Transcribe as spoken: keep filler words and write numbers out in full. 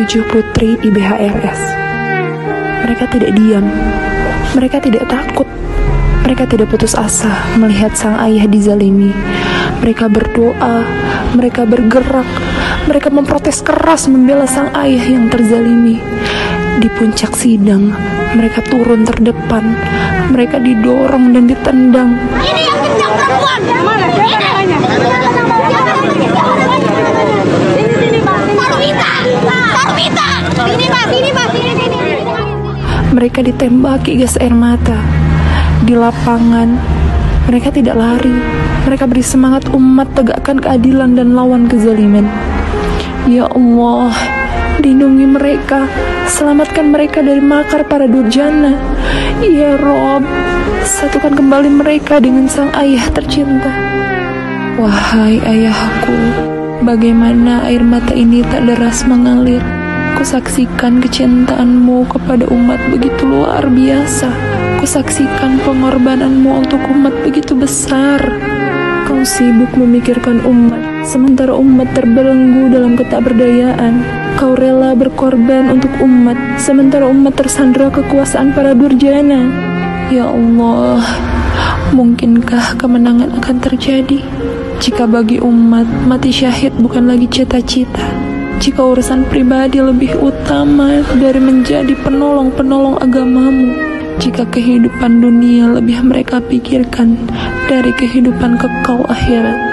tujuh putri I B H R S. Mereka tidak diam, mereka tidak takut, mereka tidak putus asa melihat sang ayah dizalimi. Mereka berdoa, mereka bergerak, mereka memprotes keras membela sang ayah yang terzalimi. Di puncak sidang, mereka turun terdepan, mereka didorong dan ditendang. Ini yang kencang perempuan. Mana? Sini sini Pak. Parwita. Parwita. Sini Pak, sini Pak, sini sini. Mereka ditembaki gas air mata. Di lapangan, mereka tidak lari. Mereka beri semangat umat tegakkan keadilan dan lawan kezaliman. Ya Allah, lindungi mereka, selamatkan mereka dari makar para durjana. Ya Rob, satukan kembali mereka dengan sang ayah tercinta. Wahai ayahku, bagaimana air mata ini tak deras mengalir. Kusaksikan kecintaanmu kepada umat begitu luar biasa. Kusaksikan pengorbananmu untuk umat begitu besar. Kau sibuk memikirkan umat, sementara umat terbelenggu dalam ketakberdayaan. Kau rela berkorban untuk umat, sementara umat tersandra kekuasaan para durjana. Ya Allah, mungkinkah kemenangan akan terjadi jika bagi umat mati syahid bukan lagi cita-cita? Jika urusan pribadi lebih utama dari menjadi penolong-penolong agamamu? Jika kehidupan dunia lebih mereka pikirkan dari kehidupan kekal akhirat?